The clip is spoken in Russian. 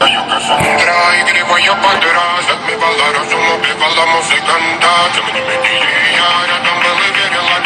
Кассандра, игривая подра, затмевала разум, убивала музыканта. Тем не менее, я рядом был и верила.